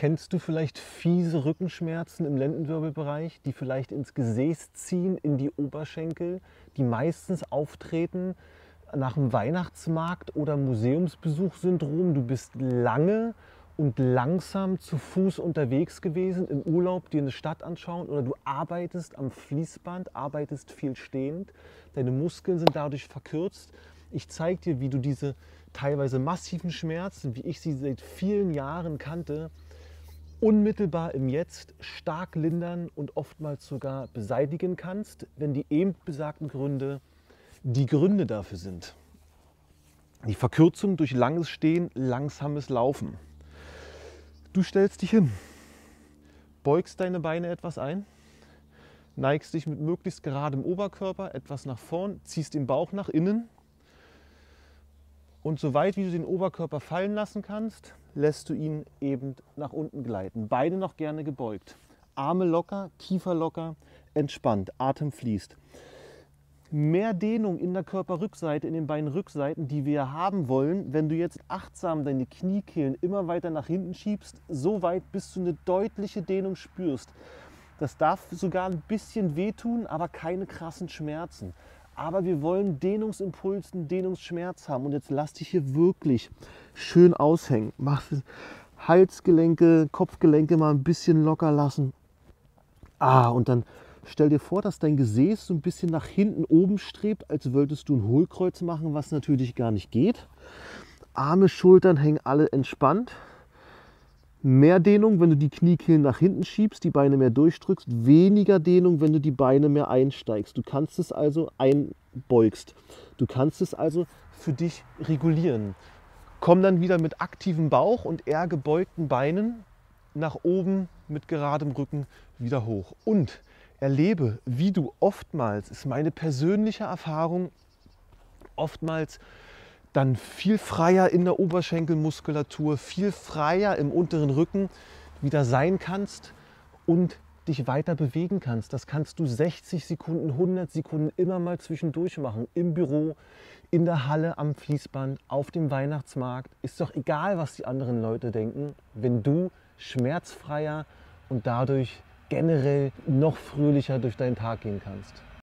Kennst du vielleicht fiese Rückenschmerzen im Lendenwirbelbereich, die vielleicht ins Gesäß ziehen, in die Oberschenkel, die meistens auftreten nach dem Weihnachtsmarkt oder Museumsbesuchssyndrom? Du bist lange und langsam zu Fuß unterwegs gewesen, im Urlaub dir eine Stadt anschauen oder du arbeitest am Fließband, arbeitest viel stehend, deine Muskeln sind dadurch verkürzt. Ich zeige dir, wie du diese teilweise massiven Schmerzen, wie ich sie seit vielen Jahren kannte, unmittelbar im Jetzt stark lindern und oftmals sogar beseitigen kannst, wenn die eben besagten Gründe die Gründe dafür sind. Die Verkürzung durch langes Stehen, langsames Laufen. Du stellst dich hin, beugst deine Beine etwas ein, neigst dich mit möglichst geradem Oberkörper etwas nach vorn, ziehst den Bauch nach innen und so weit wie du den Oberkörper fallen lassen kannst, lässt du ihn eben nach unten gleiten. Beine noch gerne gebeugt. Arme locker, Kiefer locker, entspannt, Atem fließt. Mehr Dehnung in der Körperrückseite, in den Beinrückseiten, die wir haben wollen, wenn du jetzt achtsam deine Kniekehlen immer weiter nach hinten schiebst, so weit, bis du eine deutliche Dehnung spürst. Das darf sogar ein bisschen wehtun, aber keine krassen Schmerzen. Aber wir wollen Dehnungsimpuls, Dehnungsschmerz haben. Und jetzt lass dich hier wirklich schön aushängen. Mach Halsgelenke, Kopfgelenke mal ein bisschen locker lassen. Und dann stell dir vor, dass dein Gesäß so ein bisschen nach hinten oben strebt, als wolltest du ein Hohlkreuz machen, was natürlich gar nicht geht. Arme, Schultern hängen alle entspannt. Mehr Dehnung, wenn du die Kniekehlen nach hinten schiebst, die Beine mehr durchdrückst. Weniger Dehnung, wenn du die Beine mehr einsteigst. Du kannst es also einbeugst. Du kannst es also für dich regulieren. Komm dann wieder mit aktivem Bauch und eher gebeugten Beinen nach oben mit geradem Rücken wieder hoch. Und erlebe, wie du oftmals, ist meine persönliche Erfahrung, oftmals dann viel freier in der Oberschenkelmuskulatur, viel freier im unteren Rücken wieder sein kannst und dich weiter bewegen kannst. Das kannst du 60 Sekunden, 100 Sekunden immer mal zwischendurch machen. Im Büro, in der Halle, am Fließband, auf dem Weihnachtsmarkt. Ist doch egal, was die anderen Leute denken, wenn du schmerzfreier und dadurch generell noch fröhlicher durch deinen Tag gehen kannst.